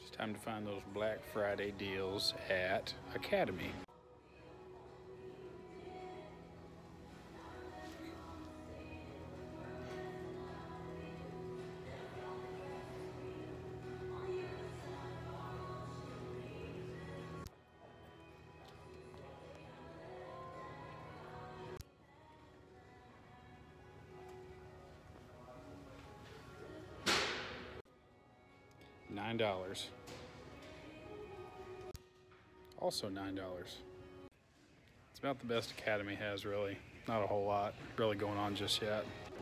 It's time to find those Black Friday deals at Academy. $9. Also $9. It's about the best Academy has, really. Not a whole lot really going on just yet.